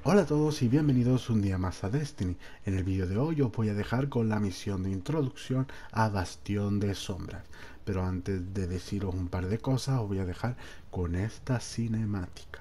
Hola a todos y bienvenidos un día más a Destiny. En el vídeo de hoy os voy a dejar con la misión de introducción a Bastión de Sombras. Pero antes de deciros un par de cosas os voy a dejar con esta cinemática.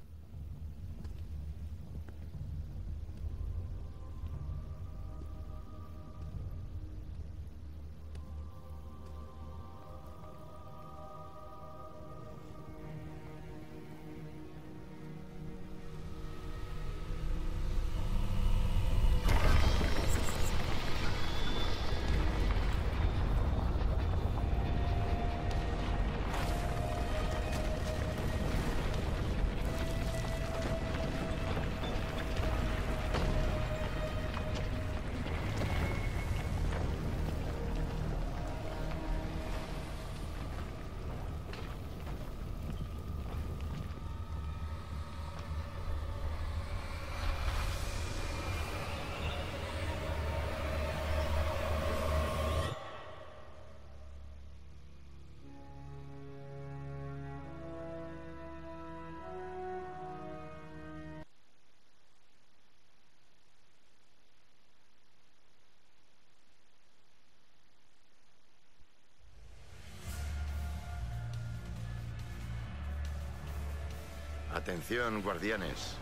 Atención, guardianes.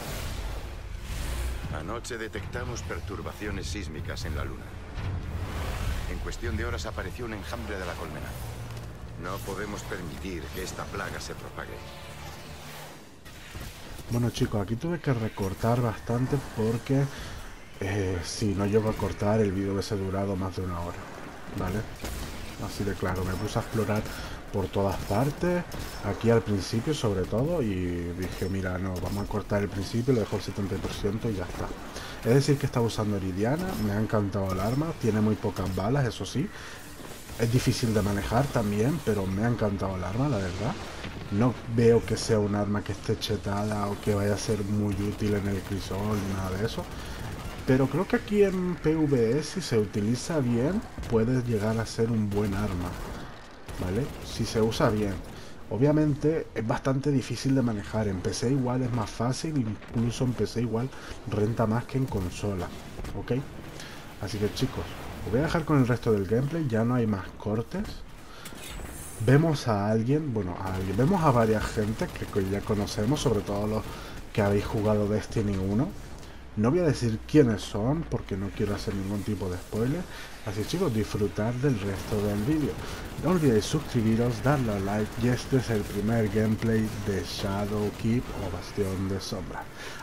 Anoche detectamos perturbaciones sísmicas en la Luna. En cuestión de horas apareció un enjambre de la colmena. No podemos permitir que esta plaga se propague. Bueno chicos, aquí tuve que recortar bastante porque si no llego a cortar el vídeo hubiese durado más de una hora, ¿vale? Así de claro, me puse a explorar por todas partes, aquí al principio sobre todo, y dije, mira, no, vamos a cortar el principio, lo dejo al 70% y ya está. Es decir que estaba usando Iridiana, me ha encantado el arma, tiene muy pocas balas, eso sí. Es difícil de manejar también, pero me ha encantado el arma, la verdad. No veo que sea un arma que esté chetada o que vaya a ser muy útil en el crisol, ni nada de eso. Pero creo que aquí en PvE, si se utiliza bien, puede llegar a ser un buen arma, ¿vale? Si se usa bien. Obviamente es bastante difícil de manejar. En PC igual es más fácil, incluso en PC igual renta más que en consola, ¿ok? Así que chicos, os voy a dejar con el resto del gameplay, ya no hay más cortes. Vemos a alguien, vemos a varias gente que ya conocemos, sobre todo los que habéis jugado Destiny 1. No voy a decir quiénes son porque no quiero hacer ningún tipo de spoiler. Así chicos, disfrutar del resto del vídeo. No olvidéis suscribiros, darle a like y este es el primer gameplay de Shadowkeep o Bastión de Sombra.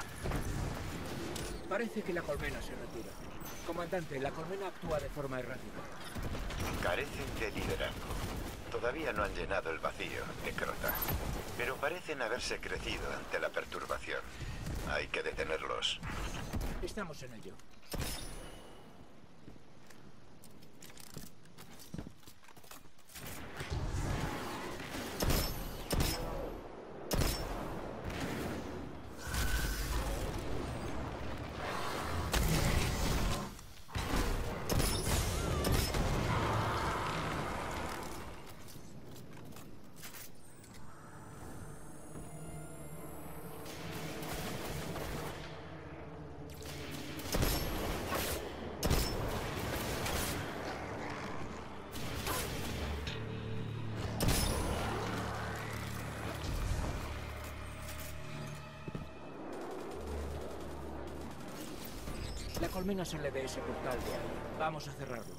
Parece que la colmena se retira. Comandante, la colmena actúa de forma errática. Carecen de liderazgo. Todavía no han llenado el vacío, Necrota. Pero parecen haberse crecido ante la perturbación. Hay que detenerlos. Estamos en ello. La colmena se le ve ese portal de ahí. Vamos a cerrarlo.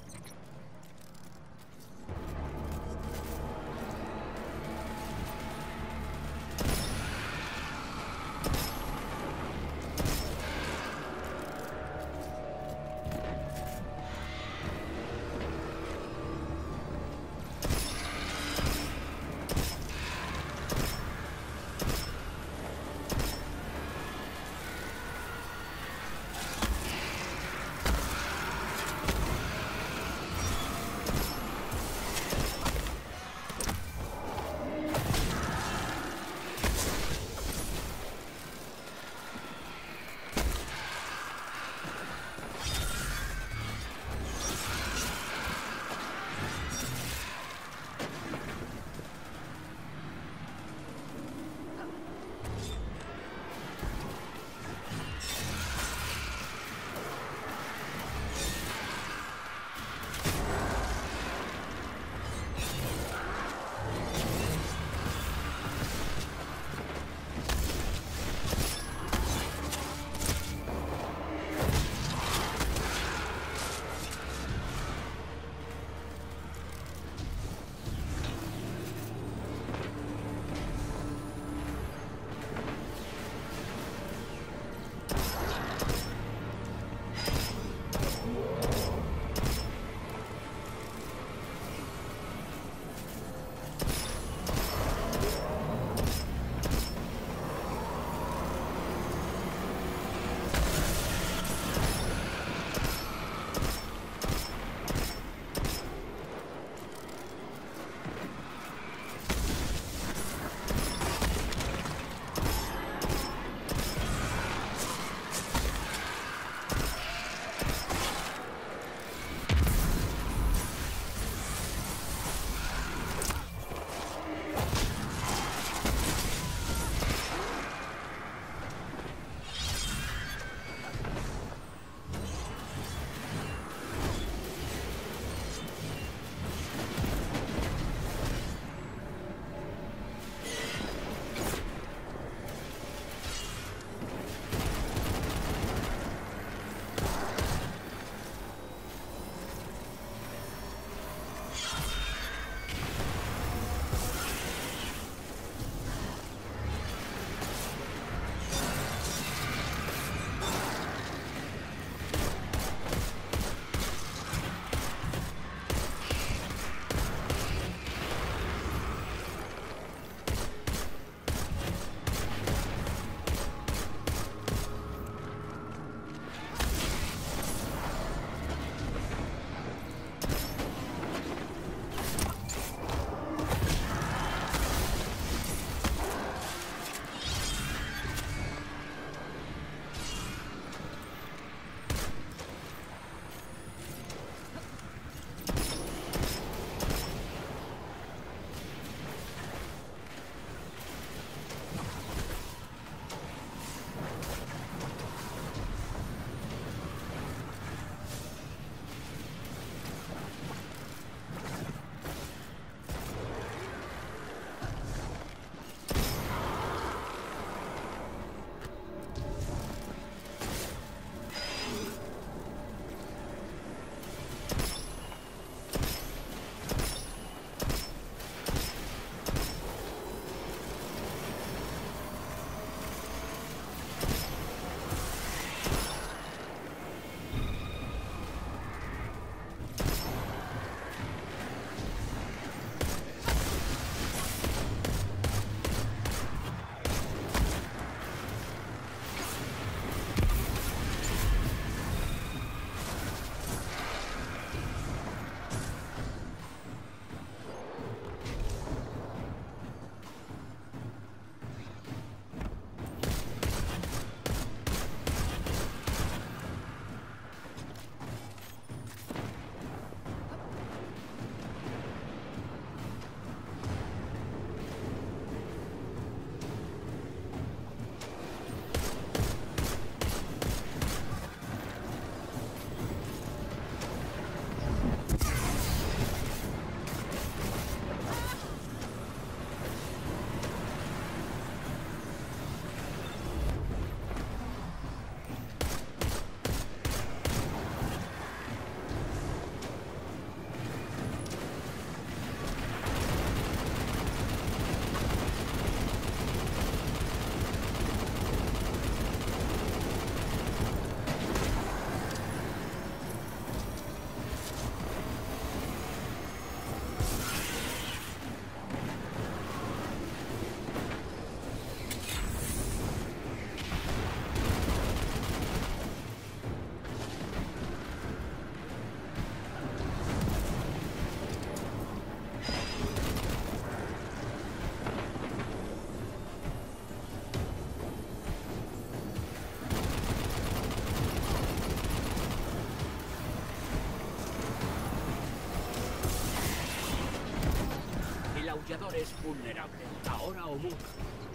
portador es vulnerable, ahora o nunca.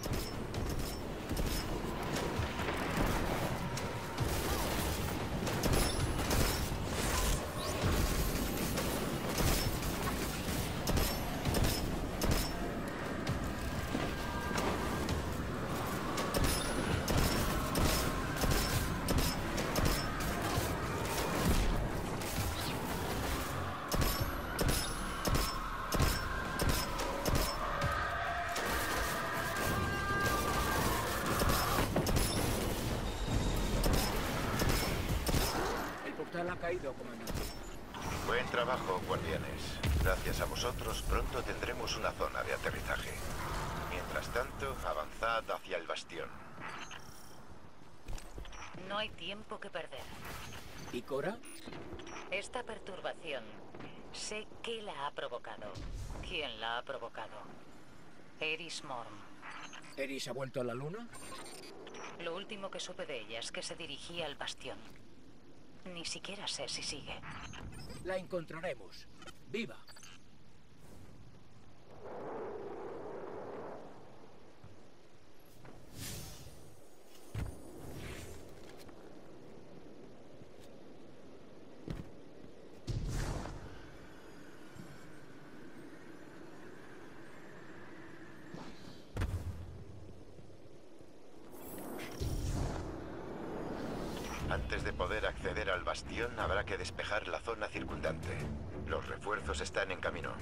Ha caído, comandante. Buen trabajo, guardianes. Gracias a vosotros, pronto tendremos una zona de aterrizaje. Mientras tanto, avanzad hacia el bastión. No hay tiempo que perder. ¿Y Cora? Esta perturbación, sé qué la ha provocado. ¿Quién la ha provocado? Eris Morn. ¿Eris ha vuelto a la luna? Lo último que supe de ella es que se dirigía al bastión. Ni siquiera sé si sigue. La encontraremos. ¡Viva! Antes de poder acceder al bastión, habrá que despejar la zona circundante. Los refuerzos están en camino.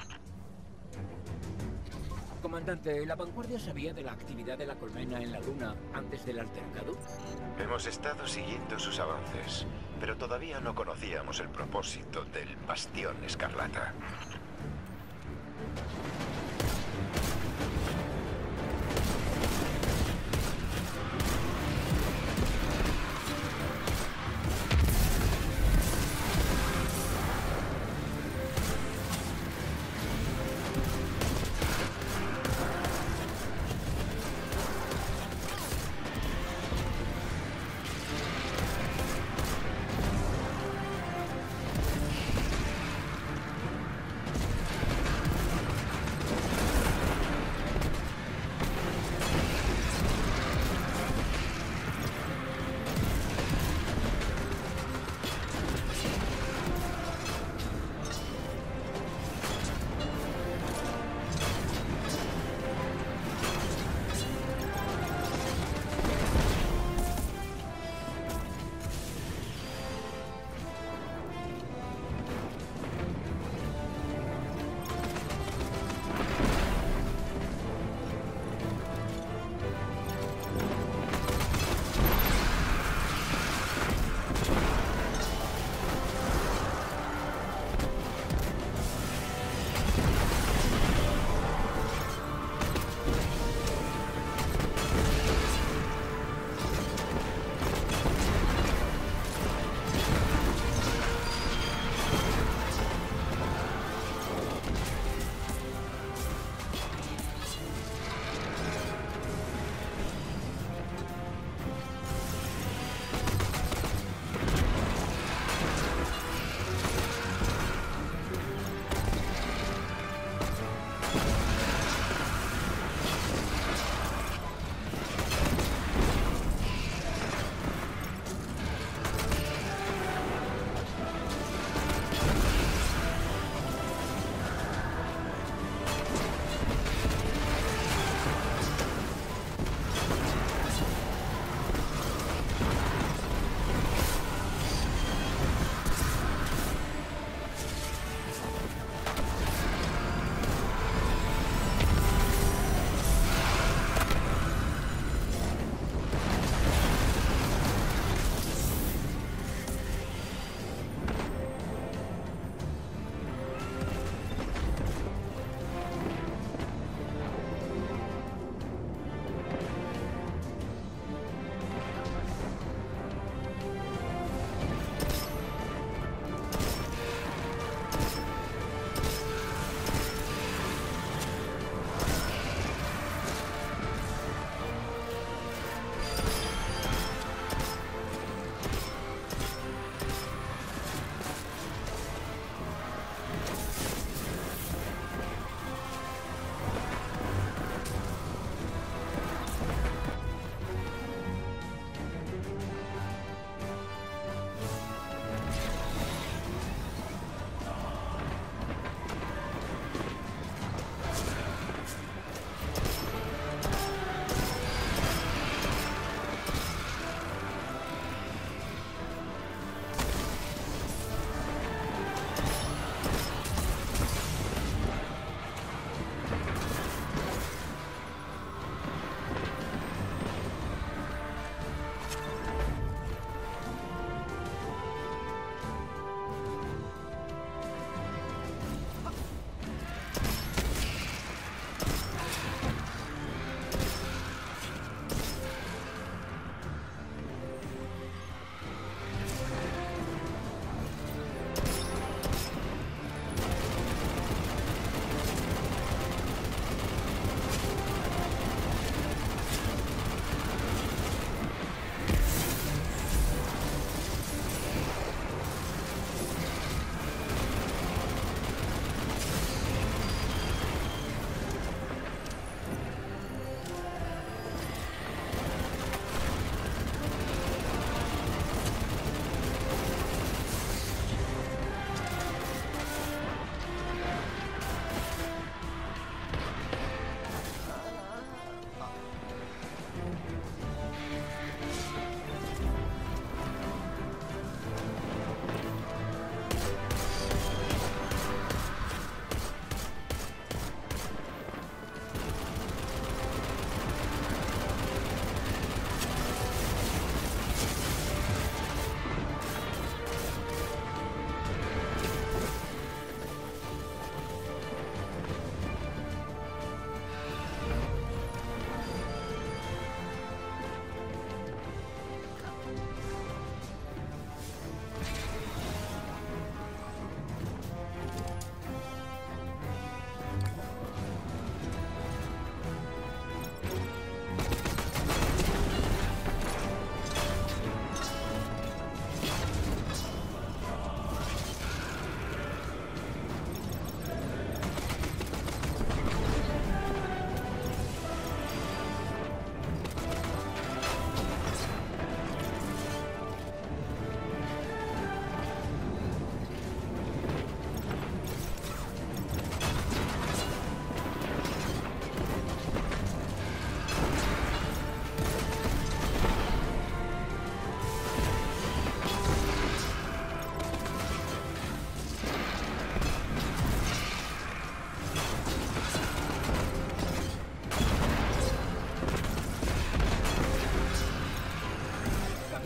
Comandante, ¿la vanguardia sabía de la actividad de la colmena en la luna antes del altercado? Hemos estado siguiendo sus avances, pero todavía no conocíamos el propósito del Bastión Escarlata.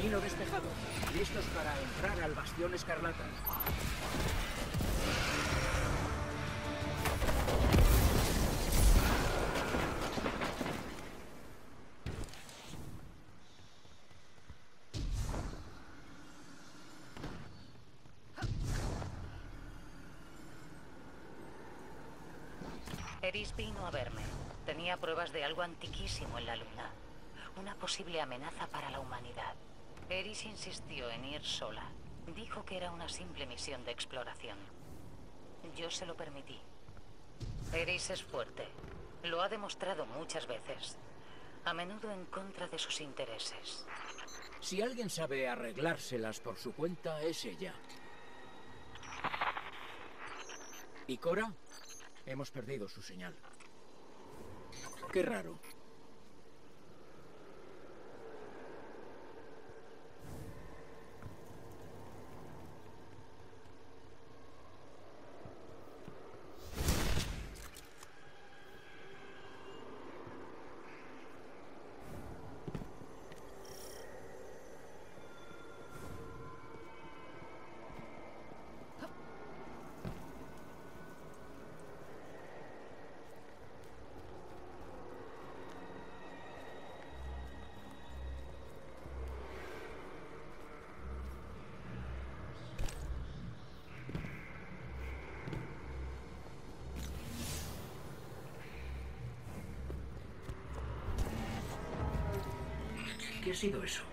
Camino despejado. Listos para entrar al Bastión Escarlata. Eris vino a verme. Tenía pruebas de algo antiquísimo en la luna. Una posible amenaza para la humanidad. Eris insistió en ir sola. Dijo que era una simple misión de exploración. Yo se lo permití. Eris es fuerte. Lo ha demostrado muchas veces. A menudo en contra de sus intereses. Si alguien sabe arreglárselas por su cuenta, es ella. ¿Y Cora? Hemos perdido su señal. Qué raro. ¿Qué ha sido eso?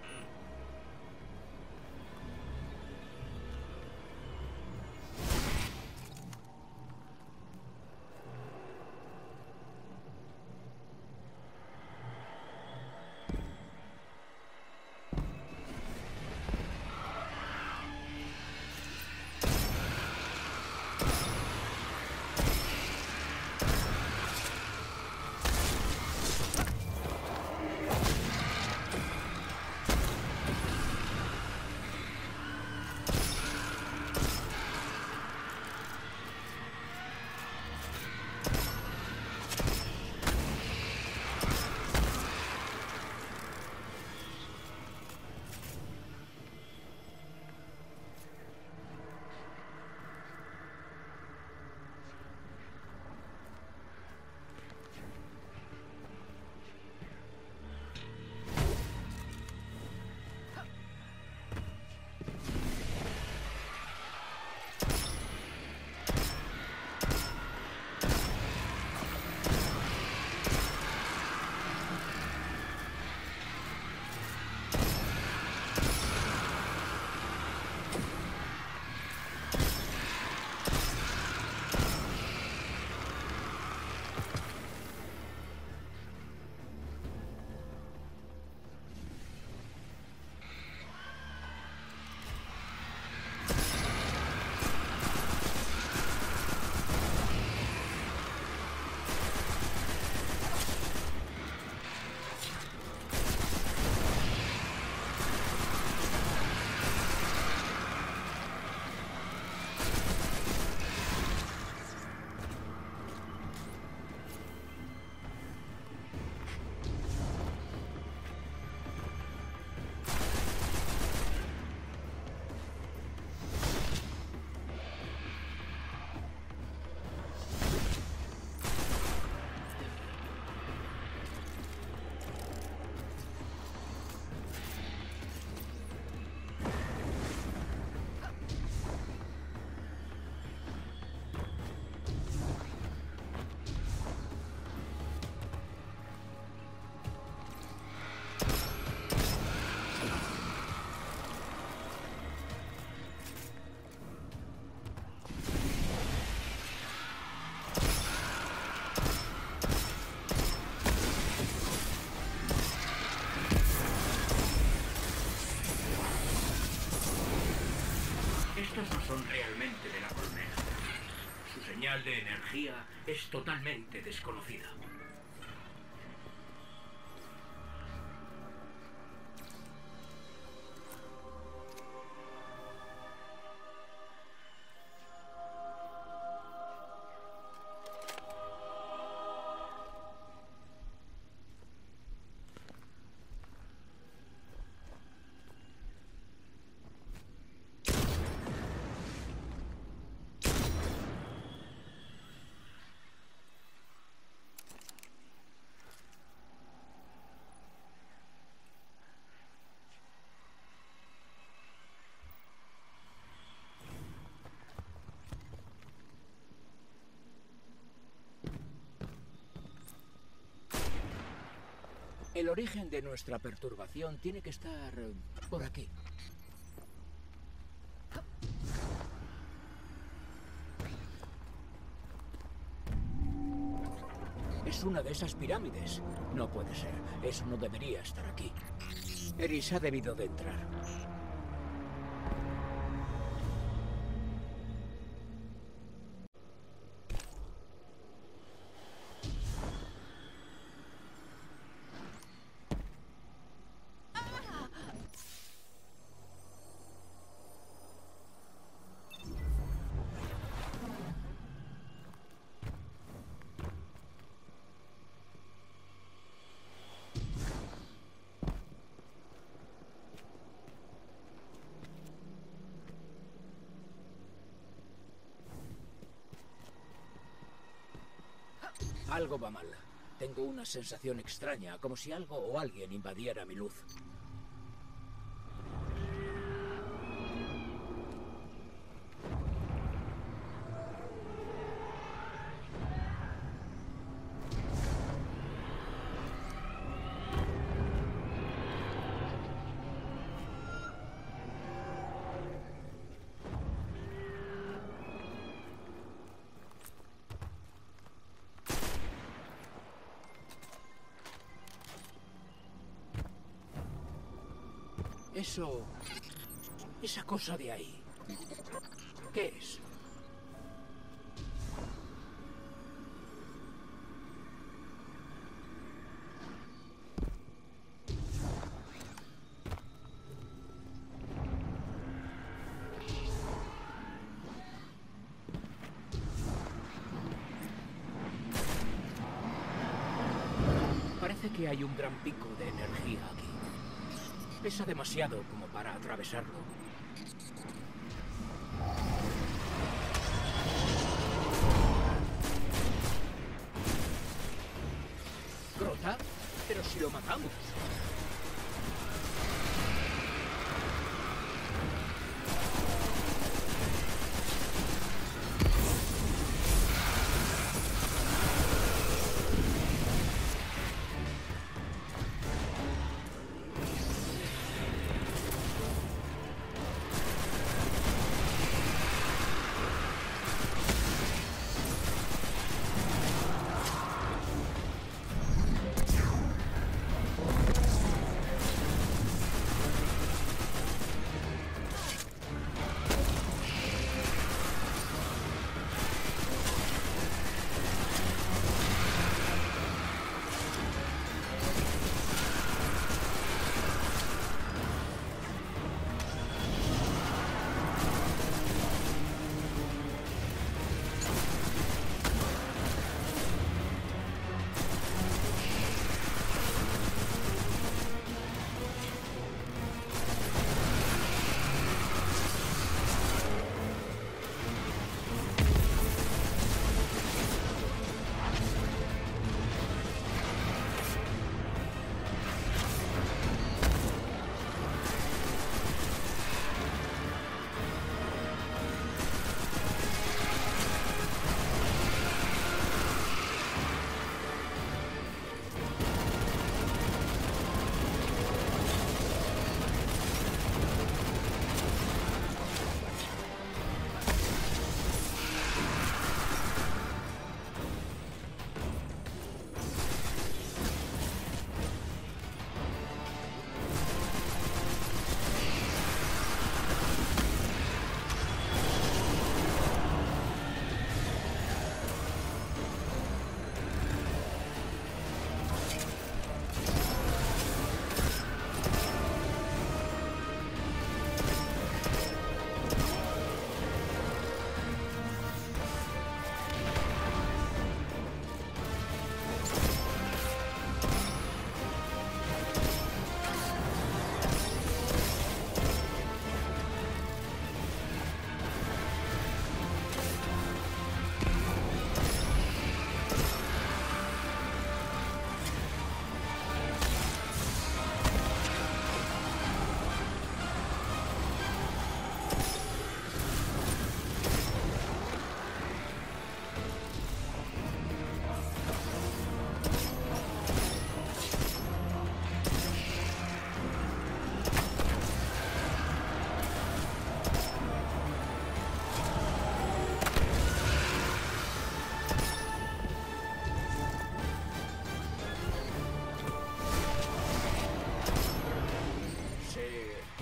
Estos no son realmente de la colmena. Su señal de energía es totalmente desconocida. El origen de nuestra perturbación tiene que estar por aquí. Es una de esas pirámides. No puede ser. Eso no debería estar aquí. Eris ha debido de entrar. Algo va mal. Tengo una sensación extraña, como si algo o alguien invadiera mi luz. Eso... esa cosa de ahí. ¿Qué es? Parece que hay un gran pico de energía aquí. Pesa demasiado como para atravesarlo. ¿Crota? Pero si lo matamos.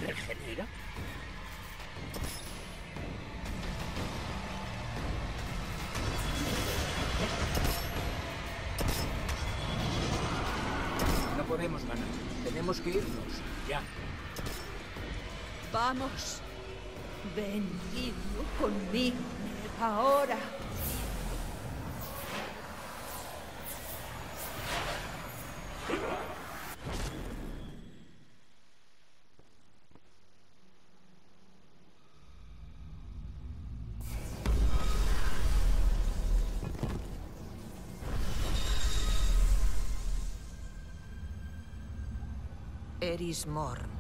regenera? No podemos ganar. Tenemos que irnos. Ya. Vamos. Ven, hijo, conmigo. Ahora. Eris Morn.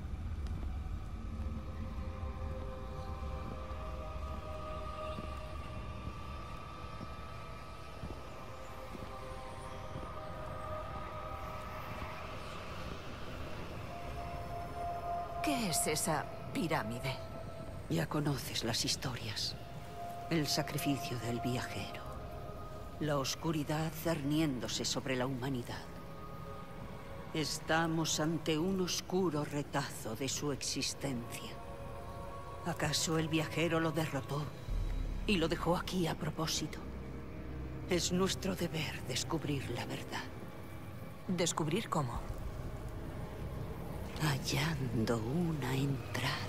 ¿Qué es esa pirámide? Ya conoces las historias. El sacrificio del viajero. La oscuridad cerniéndose sobre la humanidad. Estamos ante un oscuro retazo de su existencia. ¿Acaso el viajero lo derrotó y lo dejó aquí a propósito? Es nuestro deber descubrir la verdad. ¿Descubrir cómo? Hallando una entrada.